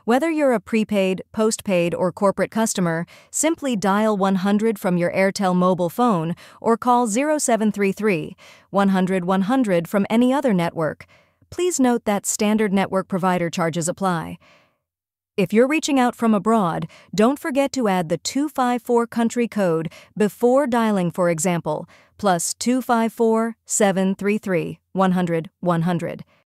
Whether you're a prepaid, postpaid, or corporate customer, simply dial 100 from your Airtel mobile phone or call 0733 100 100 from any other network. Please note that standard network provider charges apply. If you're reaching out from abroad, don't forget to add the 254 country code before dialing, for example, +254 733 100 100.